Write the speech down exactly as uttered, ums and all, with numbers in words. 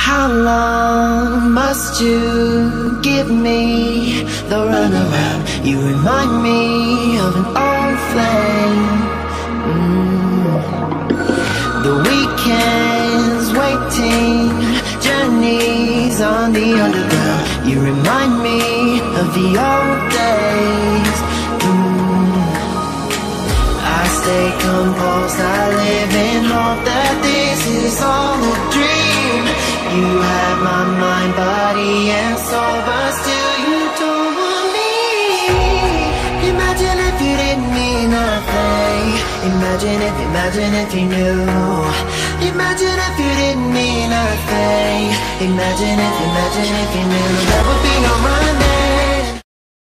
How long must you give me the runaround? You remind me of an old flame. mm. The weekends waiting, journeys on the underground. You remind me of the old days. mm. I stay composed, I live in hope that this is all a dream. You have my mind, body, and soul, but still you don't want me. Imagine if you didn't mean nothing. Imagine if, imagine if you knew. Imagine if you didn't mean nothing. Imagine if, imagine if you knew. There would be no running.